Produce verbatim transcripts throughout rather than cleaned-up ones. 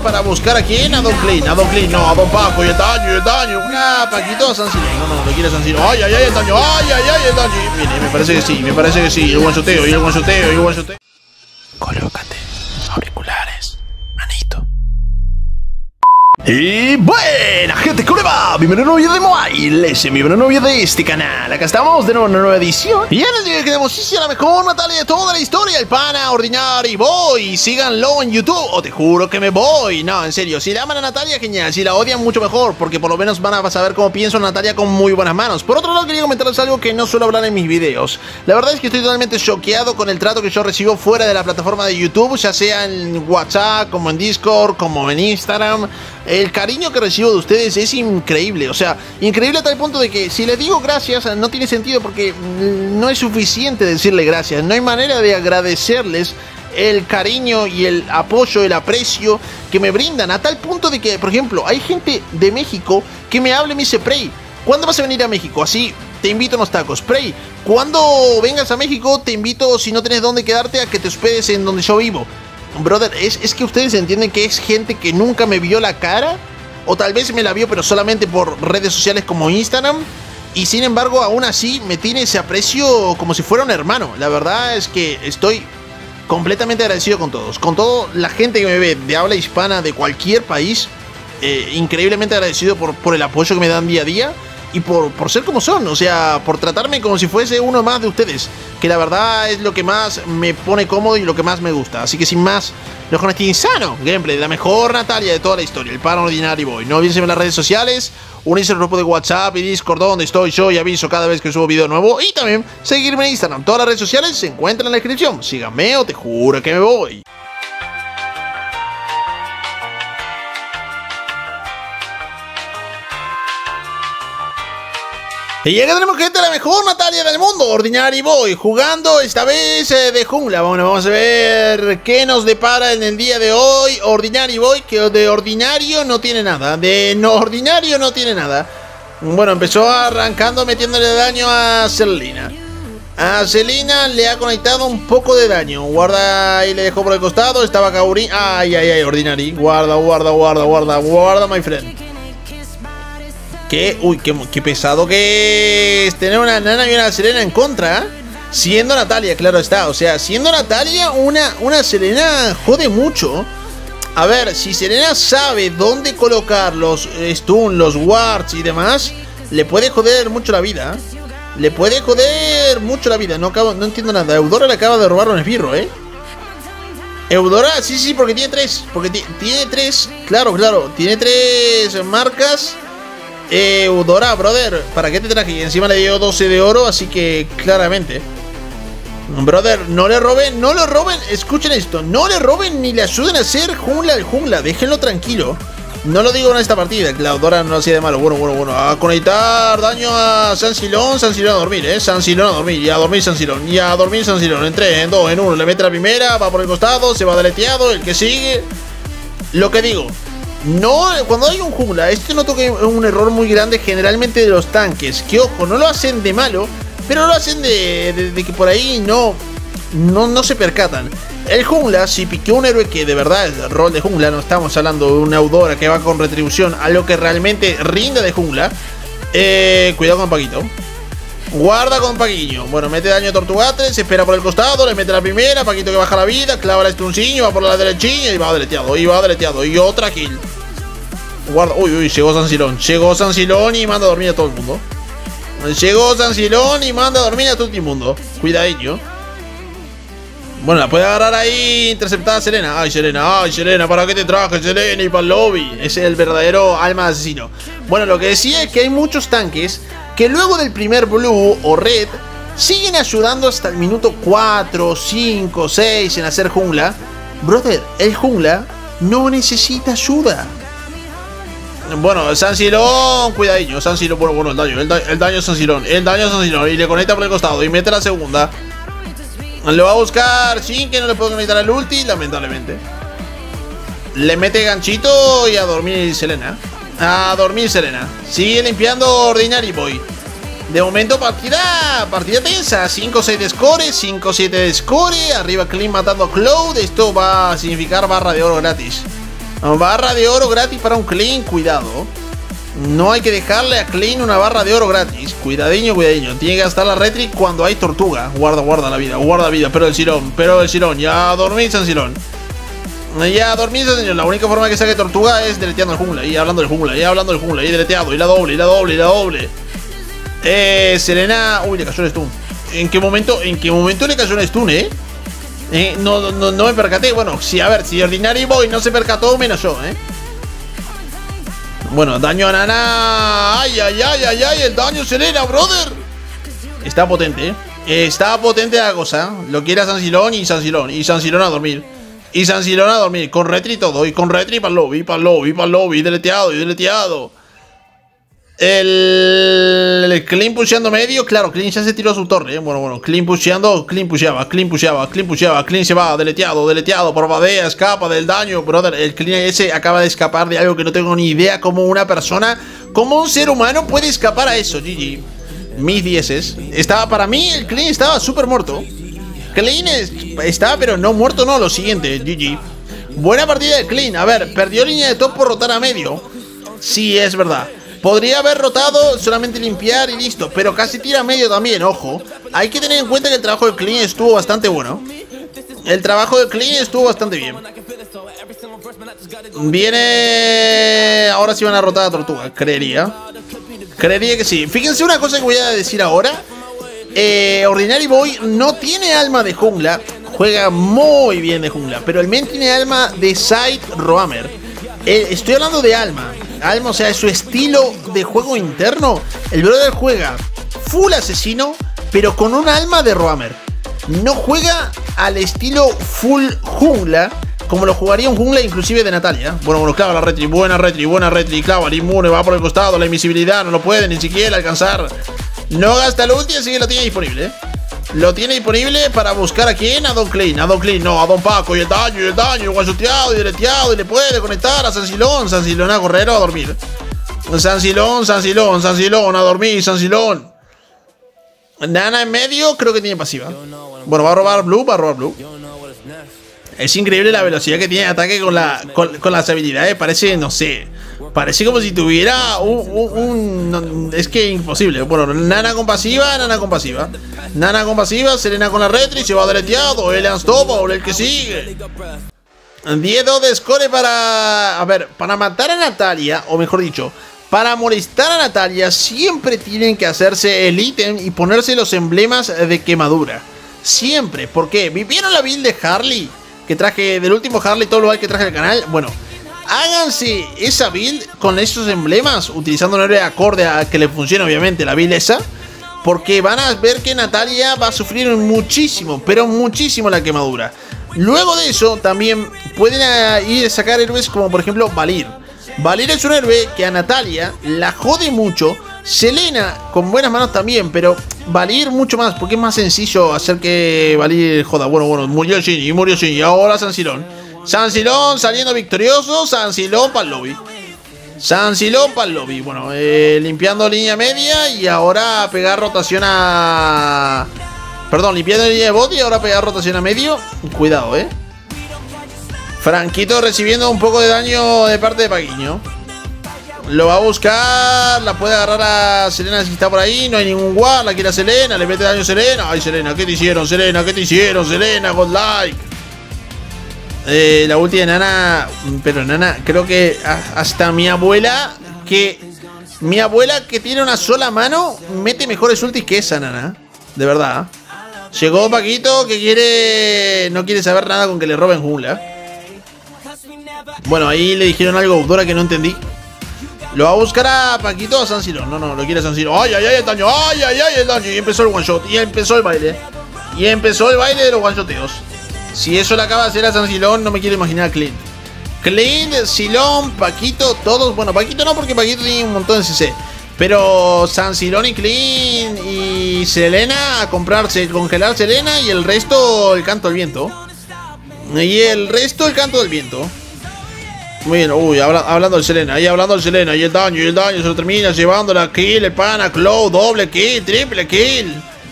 para buscar a quién, a Don Clean, a Don Clean, no, a Don Paco, y el daño, y el daño, una Paquito a San Siro, no, no, no quiere San Siro, ay, ay, ay, el daño, ay, ay, ay, el daño, mire, me parece que sí, me parece que sí, el buen shoteo, y el buen shoteo, y el buen shoteo. Colócate auriculares, manito. Y buena gente, ¿cómo le va? Bienvenido a un nuevo video de Mobile, ese mi buena novia de este canal. Acá estamos de nuevo en una nueva edición. Y ya les digo que tenemos sí, la mejor Natalia de toda la historia, el pana Ordinary Boy. Síganlo en YouTube, o te juro que me voy. No, en serio, si la aman a Natalia, genial. Si la odian, mucho mejor, porque por lo menos van a saber cómo pienso en Natalia con muy buenas manos. Por otro lado, quería comentarles algo que no suelo hablar en mis videos. La verdad es que estoy totalmente choqueado con el trato que yo recibo fuera de la plataforma de YouTube, ya sea en WhatsApp, como en Discord, como en Instagram. El cariño que recibo de ustedes es increíble, o sea, increíble a tal punto de que si les digo gracias no tiene sentido porque no es suficiente decirle gracias, no hay manera de agradecerles el cariño y el apoyo, el aprecio que me brindan, a tal punto de que, por ejemplo, hay gente de México que me habla y me dice, Prey, ¿cuándo vas a venir a México? Así, te invito a unos tacos. Prey, cuando vengas a México, te invito, si no tienes dónde quedarte, a que te hospedes en donde yo vivo. Brother, ¿es, es que ustedes entienden que es gente que nunca me vio la cara, o tal vez me la vio pero solamente por redes sociales como Instagram, y sin embargo aún así me tiene ese aprecio como si fuera un hermano. La verdad es que estoy completamente agradecido con todos, con toda la gente que me ve de habla hispana de cualquier país, eh, increíblemente agradecido por, por el apoyo que me dan día a día. Y por, por ser como son, o sea, por tratarme como si fuese uno más de ustedes, que la verdad es lo que más me pone cómodo y lo que más me gusta. Así que sin más, los con este insano gameplay de la mejor Natalia de toda la historia, el pana Ordinary Boy. No olviden ver las redes sociales, unirse al grupo de WhatsApp y Discord donde estoy yo y aviso cada vez que subo video nuevo. Y también seguirme en Instagram, todas las redes sociales se encuentran en la descripción. Síganme o te juro que me voy. Y ya que tenemos gente, la mejor Natalia del mundo, Ordinary Boy, jugando esta vez eh, de jungla. Bueno, vamos a ver qué nos depara en el día de hoy. Ordinary Boy, que de ordinario no tiene nada, de no ordinario no tiene nada. Bueno, empezó arrancando metiéndole daño a Selena. A Selena le ha conectado un poco de daño. Guarda y le dejó por el costado, estaba Kauri. Ay, ay, ay, Ordinary, guarda, guarda, guarda, guarda, guarda, my friend. Que, uy, qué, qué pesado que es tener una Nana y una Selena en contra, ¿eh? Siendo Natalia, claro está. O sea, siendo Natalia, una, una Selena jode mucho. A ver, si Selena sabe dónde colocar los stun, los wards y demás, le puede joder mucho la vida, ¿eh? Le puede joder mucho la vida. No, acabo, no entiendo nada. Eudora le acaba de robar un esbirro, ¿eh? Eudora, sí, sí, porque tiene tres. Porque tiene tres, claro, claro. Tiene tres marcas. Eudora, brother, ¿para qué te traje? Y encima le dio doce de oro, así que claramente. Brother, no le roben, no le roben, escuchen esto, no le roben ni le ayuden a hacer jungla al jungla, déjenlo tranquilo. No lo digo en esta partida, que la Eudora no hacía de malo. Bueno, bueno, bueno, a conectar daño a San Silón, San Silón a dormir, eh, San Silón a dormir, y a dormir San Silón, y a dormir San Silón, en tres, en dos, en uno, le mete la primera, va por el costado, se va deleteado, el que sigue. Lo que digo, no, cuando hay un jungla, este noto que es un error muy grande generalmente de los tanques, que ojo, no lo hacen de malo, pero lo hacen de, de, de que por ahí no, no, no se percatan. El jungla, si piqueó un héroe que de verdad es el rol de jungla, no estamos hablando de una Eudora que va con retribución a lo que realmente rinde de jungla, eh, cuidado con Paquito. Guarda con Paquiño. Bueno, mete daño a Tortugate, se espera por el costado, le mete la primera, Paquito que baja la vida, clava el stunciño, va por la derechilla y va deleteado, y va deleteado, y otra kill. Guarda, uy, uy, llegó San Silón, llegó San Silón y manda a dormir a todo el mundo. Llegó San Silón y manda a dormir a todo el mundo. Cuidadillo. Bueno, la puede agarrar ahí, interceptada Selena. Ay, Selena, ay, Selena, ¿para qué te traje, Selena? Y para el lobby. Ese es el verdadero alma asesino. Bueno, lo que decía es que hay muchos tanques que luego del primer blue o red siguen ayudando hasta el minuto cuatro, cinco, seis en hacer jungla. Brother, el jungla no necesita ayuda. Bueno, San Silón, cuidadillo, San Silón, bueno, bueno, el daño, el, da el daño San Silón, el daño San Silón, y le conecta por el costado y mete la segunda. Lo va a buscar sin que no le pueda conectar el ulti, lamentablemente. Le mete ganchito y a dormir Selena. A dormir Selena. Sigue limpiando Ordinary Boy. De momento partida, partida tensa. cinco seis de score, cinco siete de score. Arriba Clean matando a Cloud. Esto va a significar barra de oro gratis. Barra de oro gratis para un Clean, cuidado. No hay que dejarle a Clean una barra de oro gratis. Cuidadiño, cuidadiño. Tiene que gastar la retri cuando hay tortuga. Guarda, guarda la vida, guarda la vida. Pero el Silón, pero el Silón. Ya a dormir, San Silón. Ya a dormir, San Silón. La única forma que saque tortuga es deleteando el jungla. Y hablando del jungla, y hablando del jungla. Y deleteado, y la doble, y la doble, y la doble. Eh, Selena. Uy, le cayó el stun. ¿En qué momento? ¿En qué momento le cayó el stun, eh? Eh, no, no, no me percaté. Bueno, sí, a ver, si Ordinary Boy no se percató, menos yo, eh. Bueno, daño a Nana. Ay, ay, ay, ay, ay, el daño Selena, brother. Está potente, eh. Está potente la cosa. Lo quiere a San Silón y San Silón. Y San Silón a dormir. Y San Silón a dormir. Con retri y todo. Y con retri para el lobby, para el lobby, para el lobby. Deleteado, y deleteado. El, el Clean pusheando medio. Claro, Clean ya se tiró a su torre, ¿eh? Bueno, bueno, Clean pusheando. Clean pusheaba, Clean pusheaba, Clean pusheaba. Clean se va, deleteado, deleteado. Probadea, escapa del daño. Brother, el Clean ese acaba de escapar de algo que no tengo ni idea. Como una persona, como un ser humano puede escapar a eso. G G. Mis dieces. Estaba, para mí, el Clean estaba súper muerto. Clean es, estaba, pero no muerto, no. Lo siguiente, G G. Buena partida de Clean. A ver, perdió línea de top por rotar a medio. Sí, es verdad. Podría haber rotado, solamente limpiar y listo. Pero casi tira a medio también, ojo. Hay que tener en cuenta que el trabajo de Clean estuvo bastante bueno. El trabajo de Clean estuvo bastante bien. Viene... Ahora sí van a rotar a Tortuga, creería. Creería que sí. Fíjense una cosa que voy a decir ahora. eh, Ordinary Boy no tiene alma de jungla. Juega muy bien de jungla, pero el men tiene alma de side roamer. eh, Estoy hablando de alma. Alma, o sea, es su estilo de juego interno. El brother juega full asesino, pero con un alma de roamer. No juega al estilo full jungla, como lo jugaría un jungla inclusive de Natalia. Bueno, bueno, clava la retri, buena retri, buena retri. Clava, el inmune, va por el costado, la invisibilidad, no lo puede ni siquiera alcanzar. No gasta el ulti, así que lo tiene disponible. Lo tiene disponible para buscar a quién, a Don Clean, a Don Clean, no, a Don Paco, y el daño, y el daño, y guachoteado, y deleteado, y le puede conectar a San Silón, San Silón a correr o a dormir. San Silón, San Silón, San Silón, a dormir, San Silón. Nana en medio, creo que tiene pasiva. Bueno, va a robar Blue, va a robar Blue. Es increíble la velocidad que tiene de ataque con, la, con, con las habilidades, parece, no sé. Parece como si tuviera un, un, un no, es que imposible. Bueno, Nana con pasiva, Nana con pasiva. Nana con pasiva, Selena con la retri, se va deleteado, el unstoppable, el que sigue. diez dos de score para... A ver, para matar a Natalia, o mejor dicho, para molestar a Natalia, siempre tienen que hacerse el ítem y ponerse los emblemas de quemadura. Siempre, ¿por qué? ¿Vivieron la build de Harley? Que traje, del último Harley, todo lo que traje al canal. Bueno, háganse esa build con esos emblemas, utilizando un héroe acorde a que le funcione obviamente la build esa, porque van a ver que Natalia va a sufrir muchísimo, pero muchísimo la quemadura. Luego de eso también pueden ir a sacar héroes como por ejemplo Valir. Valir es un héroe que a Natalia la jode mucho. Selena con buenas manos también, pero Valir mucho más, porque es más sencillo hacer que Valir joda. Bueno, bueno, murió Shinji, murió Shinji. Ahora San Silón. San Silón saliendo victorioso. San Silón para el lobby. San Silón para el lobby. Bueno, eh, limpiando línea media. Y ahora pegar rotación a... Perdón, limpiando línea de bot y ahora pegar rotación a medio. Cuidado, eh. Franquito recibiendo un poco de daño de parte de Paguiño. Lo va a buscar. La puede agarrar a Selena si está por ahí. No hay ningún guard. La quiere a Selena. Le mete daño a Selena. Ay, Selena, ¿qué te hicieron, Selena? ¿Qué te hicieron, Selena? Godlike. Eh, la ulti de Nana. Pero Nana, creo que hasta mi abuela, que mi abuela que tiene una sola mano, mete mejores ultis que esa Nana. De verdad. Llegó Paquito que quiere... No quiere saber nada con que le roben jungla. Bueno, ahí le dijeron algo Dora que no entendí. Lo va a buscar a Paquito o a San Silón. No, no, lo quiere a San Silón. Ay, ay, ay, el daño. Ay, ay, ay, el daño. Y empezó el one shot. Y empezó el baile. Y empezó el baile de los one shoteos. Si eso le acaba de hacer a San Silón, no me quiero imaginar a Clint. Clint, Silón, Paquito, todos. Bueno, Paquito no, porque Paquito tiene un montón de C C. Pero San Silón y Clint y Selena a comprarse, congelar Selena. Y el resto, el canto del viento. Y el resto, el canto del viento. Muy bien, uy, habla, hablando del Selena, ahí hablando del Selena, y el daño, y el daño se lo termina llevando la kill, el pana, Clow, doble kill, triple kill.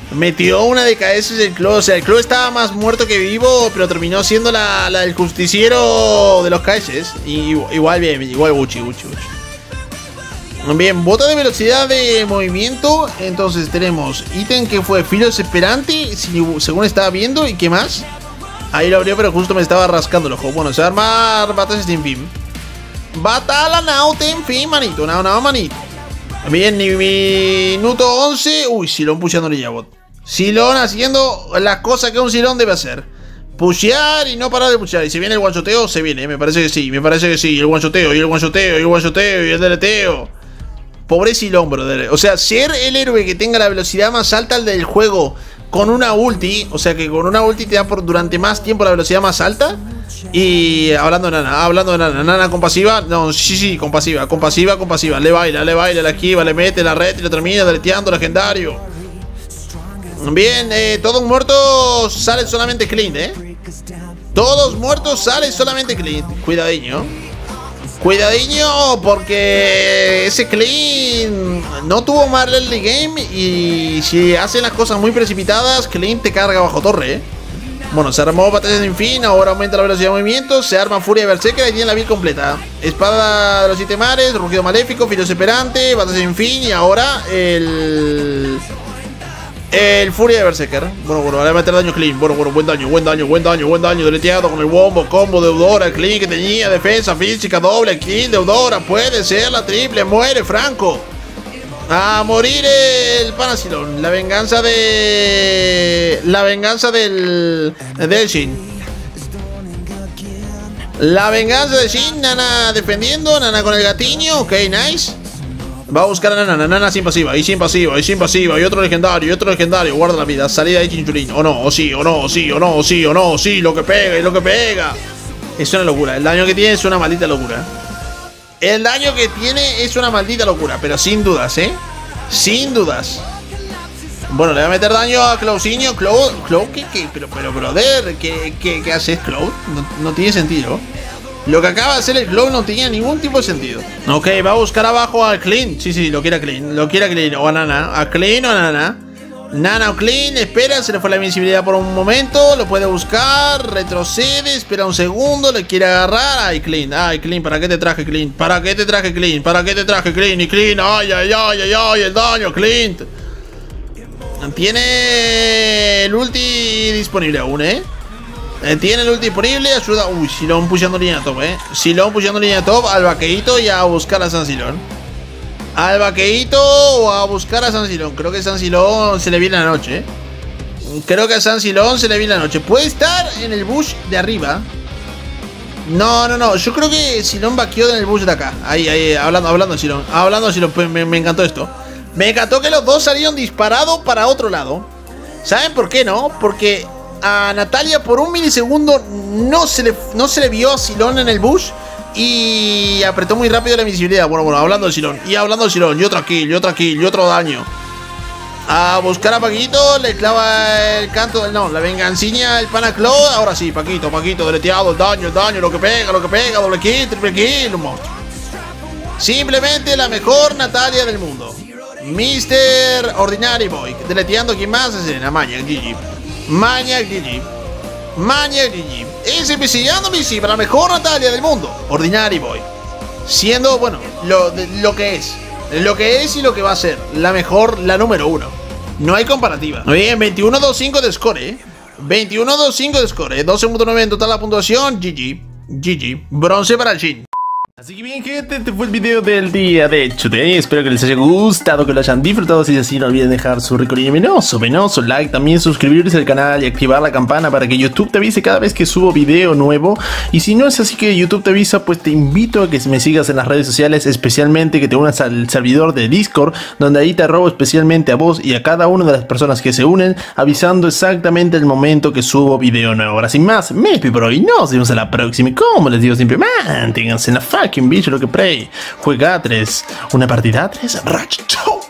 Metió una de K S el Clo. O sea, el Clo estaba más muerto que vivo, pero terminó siendo la, la del justiciero de los K S. Y igual bien, igual Gucci, Gucci, Gucci. Bien, bota de velocidad de movimiento. Entonces tenemos ítem que fue filo desesperante, según estaba viendo. ¿Y qué más? Ahí lo abrió, pero justo me estaba rascando el ojo. Bueno, se va a armar batallas sin fin. Batalla Naut en fin, manito. Nao, nao, manito. Bien, minuto once. Uy, Silón pusheando ya bot. Silón haciendo las cosas que un Silón debe hacer. Pushear y no parar de pushear. Y si viene el guanchoteo, se viene. Me parece que sí, me parece que sí. El guanchoteo, y el guanchoteo, y el guanchoteo, y el deleteo. Pobre Silón, brother. O sea, ser el héroe que tenga la velocidad más alta del juego con una ulti. O sea, que con una ulti te da por durante más tiempo la velocidad más alta. Y hablando de Nana, hablando de Nana, Nana con pasiva, no, sí, sí, con pasiva, con pasiva, con pasiva, le baila, le baila, la esquiva, le mete la red y lo termina deleteando legendario. Bien, eh, todos muertos salen solamente Clint, eh. Todos muertos salen solamente Clint. Cuidadiño. Cuidadiño, porque ese Clint no tuvo más early game. Y si hacen las cosas muy precipitadas, Clint te carga bajo torre, eh. Bueno, se armó batallas sin fin, ahora aumenta la velocidad de movimiento, se arma Furia de Berserker y tiene la build completa. Espada de los siete mares, rugido maléfico, filo desesperante, batallas sin fin y ahora el... El Furia de Berserker. Bueno, bueno, le va a meter daño clean. Bueno, bueno, buen daño, buen daño, buen daño, buen daño. Deleteado con el bombo, combo, deudora, clean que tenía, defensa, física, doble, clean, deudora. Puede ser la triple, muere Franco. A morir el Panacilón. La venganza de... La venganza del... Del Shin. La venganza de Shin. Nana defendiendo. Nana con el gatiño. Ok, nice. Va a buscar a Nana. Nana sin pasiva. Y sin pasiva. Y sin pasiva. Y otro legendario. Y otro legendario. Guarda la vida. Salida de Chinchulín. O no. O sí. O no. O sí. O no. O sí. O no. O sí. Lo que pega. Y lo que pega. Es una locura. El daño que tiene es una maldita locura. El daño que tiene es una maldita locura. Pero sin dudas, ¿eh? Sin dudas. Bueno, le va a meter daño a Clausinho. Cloud, Cloud, ¿qué, qué? Pero, pero, brother, ¿qué, qué, qué haces, Cloud? No, no tiene sentido. Lo que acaba de hacer el Cloud no tenía ningún tipo de sentido. Ok, va a buscar abajo a Clean. Sí, sí, lo quiere a Clean. Lo quiere a Clean o a Nana. A Clean o a Nana. Nana o Clean, espera, se le fue la invencibilidad por un momento. Lo puede buscar, retrocede, espera un segundo, le quiere agarrar. Ay, Clean, ay, Clean, ¿para qué te traje, Clean? ¿Para qué te traje, Clean? ¿Para qué te traje, Clean? Y Clean, ay, ay, ay, ay, ay, el daño, Clint. Tiene el ulti disponible aún, ¿eh? Tiene el ulti disponible, ayuda. Uy, Silón pushando línea top, ¿eh? Silón pushando línea top al vaqueito y a buscar a San Silón. Al vaqueito o a buscar a San Silón. Creo que San Silón se le viene la noche, ¿eh? Creo que a San Silón se le viene la noche. Puede estar en el bush de arriba. No, no, no. Yo creo que Silón vaqueó en el bush de acá. Ahí, ahí, hablando, hablando de Silón. Hablando de Silón. Me, me encantó esto. Me encantó que los dos salieron disparados para otro lado. ¿Saben por qué no? Porque a Natalia por un milisegundo no se le, no se le vio a Silón en el bush. Y apretó muy rápido la invisibilidad. Bueno, bueno, hablando de Silón. Y hablando de Silón. Y otra kill, y otra kill, y otro daño. A buscar a Paquito. Le clava el canto del... No, la venganciña, el Panaclo. Ahora sí, Paquito, Paquito, deleteado. El daño, el daño, lo que pega, lo que pega. Doble kill, triple kill. Un monstruo. Simplemente la mejor Natalia del mundo. mister Ordinary Boy. Deleteando, ¿quién más? Es Maniac G G. Maniac G G. Maniac G G. S P C ando B C para la mejor Natalia del mundo. Ordinary Boy. Siendo, bueno, lo, lo que es. Lo que es y lo que va a ser. La mejor, la número uno. No hay comparativa. Muy bien, veintiuno dos cinco de score, ¿eh? veintiuno dos cinco de score, ¿eh? doce punto nueve en total la puntuación. G G. G G. Bronce para el Shin. Así que bien, gente, este fue el video del día de Today. Espero que les haya gustado, que lo hayan disfrutado. Si es así, no olviden dejar su rico y venoso, venoso like, también suscribirse al canal y activar la campana para que YouTube te avise cada vez que subo video nuevo. Y si no es así que YouTube te avisa, pues te invito a que me sigas en las redes sociales, especialmente que te unas al servidor de Discord, donde ahí te robo especialmente a vos y a cada una de las personas que se unen, avisando exactamente el momento que subo video nuevo. Ahora sin más, me despido por hoy, nos vemos en la próxima y como les digo siempre, manténganse en la fucking bicho lo que play. Juega a tres, una partida a tres, Ratchet.